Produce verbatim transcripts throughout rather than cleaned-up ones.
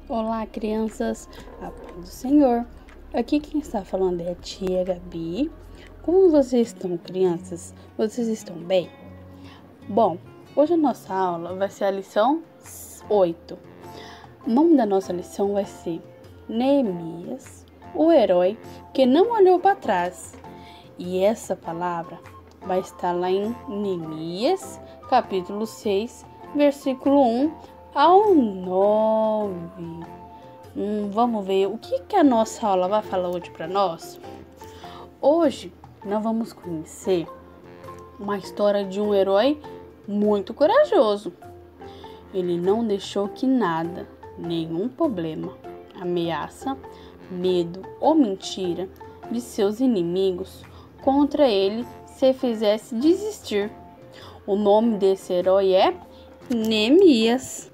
Olá, crianças, a paz do Senhor. Aqui quem está falando é a tia Gabi. Como vocês estão, crianças? Vocês estão bem? Bom, hoje a nossa aula vai ser a lição oito. O nome da nossa lição vai ser Neemias, o herói que não olhou para trás. E essa palavra vai estar lá em Neemias, capítulo seis, versículo um ao nove. Hum, vamos ver o que, que a nossa aula vai falar hoje para nós. Hoje nós vamos conhecer uma história de um herói muito corajoso. Ele não deixou que nada, nenhum problema, ameaça, medo ou mentira de seus inimigos contra ele se fizesse desistir. O nome desse herói é Neemias.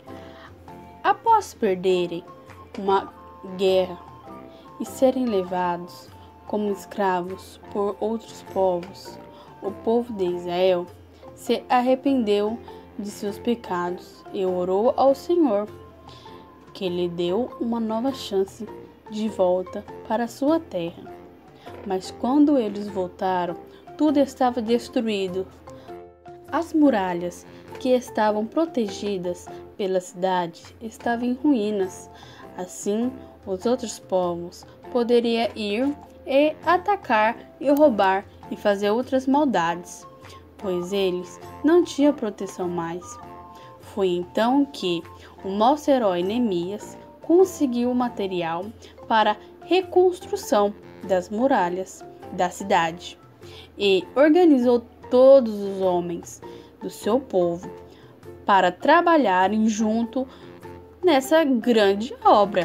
Após perderem uma guerra e serem levados como escravos por outros povos, o povo de Israel se arrependeu de seus pecados e orou ao Senhor, que lhe deu uma nova chance de volta para sua terra. Mas quando eles voltaram, tudo estava destruído. As muralhas que estavam protegidas pela cidade estavam em ruínas. Assim, os outros povos poderiam ir e atacar e roubar e fazer outras maldades, pois eles não tinham proteção mais. Foi então que o nosso herói Neemias conseguiu o material para a reconstrução das muralhas da cidade e organizou todos os homens do seu povo para trabalharem junto nessa grande obra.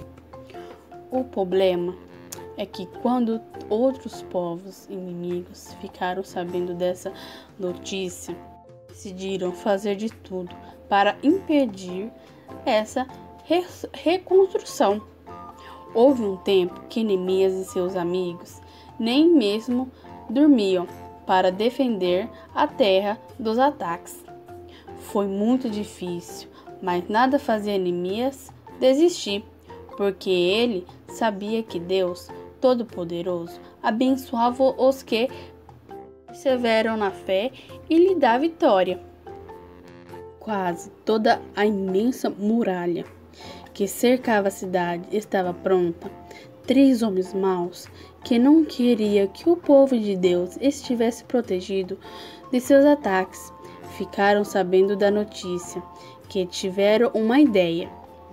O problema é que quando outros povos inimigos ficaram sabendo dessa notícia, decidiram fazer de tudo para impedir essa re- reconstrução. Houve um tempo que Neemias e seus amigos nem mesmo dormiam para defender a terra dos ataques. Foi muito difícil, mas nada fazia Neemias desistir, porque ele sabia que Deus Todo-Poderoso abençoava os que perseveram na fé e lhe dá vitória. Quase toda a imensa muralha que cercava a cidade estava pronta. Três homens maus, que não queriam que o povo de Deus estivesse protegido de seus ataques, ficaram sabendo da notícia, que tiveram uma ideia.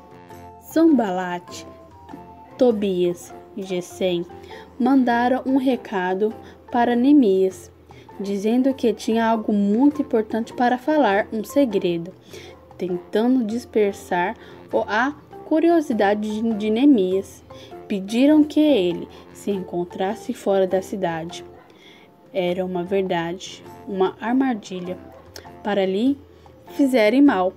Sanbalate, Tobias e Gesem mandaram um recado para Neemias, dizendo que tinha algo muito importante para falar, um segredo, tentando dispersar a curiosidade de Neemias. Pediram que ele se encontrasse fora da cidade. Era uma verdade, uma armadilha, para lhe fizerem mal.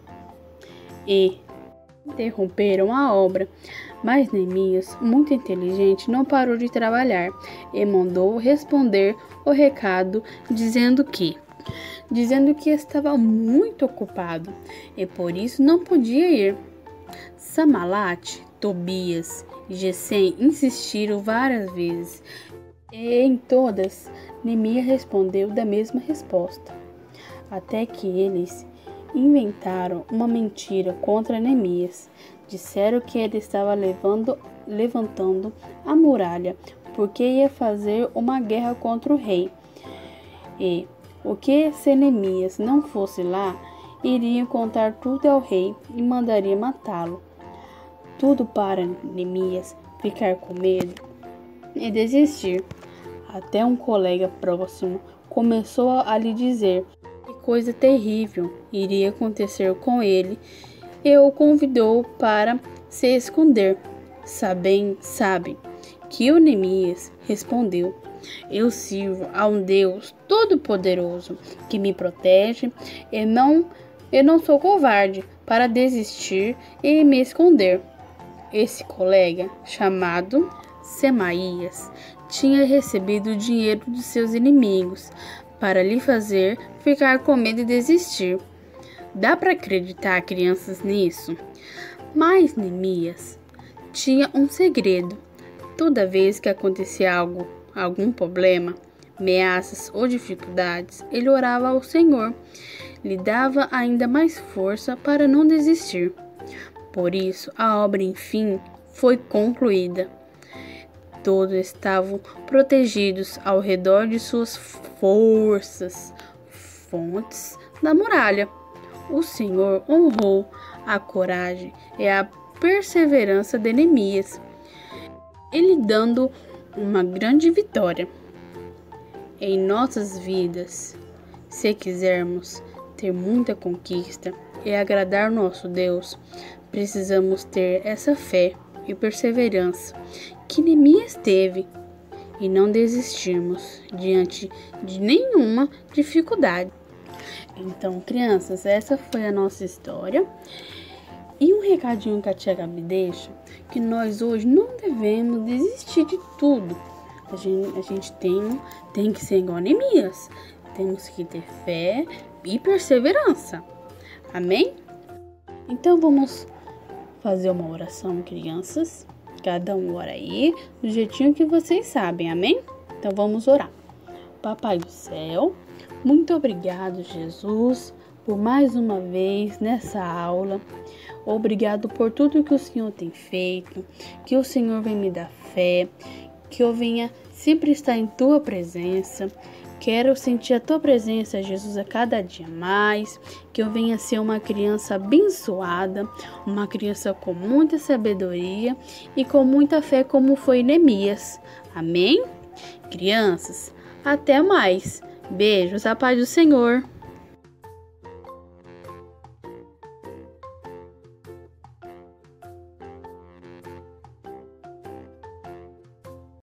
E interromperam a obra. Mas Neemias, muito inteligente, não parou de trabalhar e mandou responder o recado dizendo que dizendo que estava muito ocupado e por isso não podia ir. Sanbalate, Tobias e Gesem insistiram várias vezes, e em todas Neemias respondeu da mesma resposta, até que eles inventaram uma mentira contra Neemias. Disseram que ele estava levando, levantando a muralha porque ia fazer uma guerra contra o rei, e o que se Neemias não fosse lá, iriam contar tudo ao rei e mandaria matá-lo. Tudo para Neemias ficar com medo e desistir. Até um colega próximo começou a lhe dizer que coisa terrível iria acontecer com ele e o convidou para se esconder. Sabem, sabe que o Neemias respondeu: eu sirvo a um Deus Todo-Poderoso que me protege e não, eu não sou covarde para desistir e me esconder. Esse colega, chamado Semaías, tinha recebido dinheiro de seus inimigos para lhe fazer ficar com medo e desistir. Dá para acreditar, crianças, nisso? Mas Neemias tinha um segredo. Toda vez que acontecia algo, algum problema, ameaças ou dificuldades, ele orava ao Senhor, lhe dava ainda mais força para não desistir. Por isso, a obra, enfim, foi concluída. Todos estavam protegidos ao redor de suas forças, fontes da muralha. O Senhor honrou a coragem e a perseverança de Neemias, ele dando uma grande vitória em nossas vidas. Se quisermos ter muita conquista e agradar nosso Deus, precisamos ter essa fé e perseverança que Neemias teve e não desistirmos diante de nenhuma dificuldade. Então, crianças, essa foi a nossa história. E um recadinho que a tia Gabi deixa, que nós hoje não devemos desistir de tudo. A gente, a gente tem, tem que ser igual a Neemias. Temos que ter fé e perseverança. Amém? Então vamos fazer uma oração, crianças. Cada um ora aí, do jeitinho que vocês sabem. Amém? Então vamos orar. Papai do céu, muito obrigado, Jesus, por mais uma vez nessa aula. Obrigado por tudo que o Senhor tem feito, que o Senhor vem me dar fé, que eu venha sempre estar em Tua presença. Quero sentir a Tua presença, Jesus, a cada dia mais, que eu venha ser uma criança abençoada, uma criança com muita sabedoria e com muita fé, como foi Neemias. Amém? Crianças, até mais. Beijos, a paz do Senhor.